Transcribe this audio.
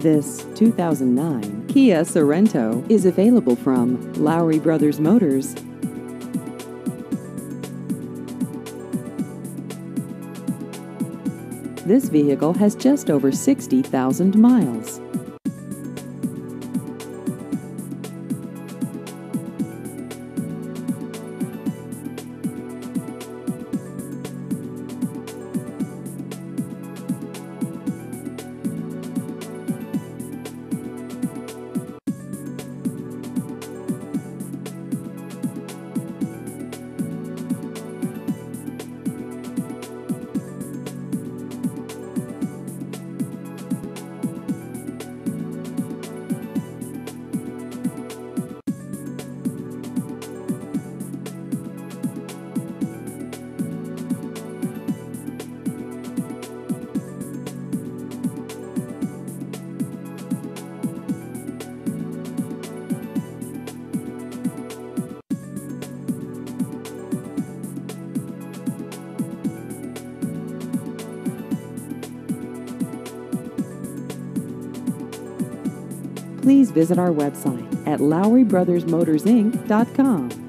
This 2009 Kia Sorento is available from Lowry Brothers Motors. This vehicle has just over 60,000 miles. Please visit our website at LowryBrothersMotorsInc.com.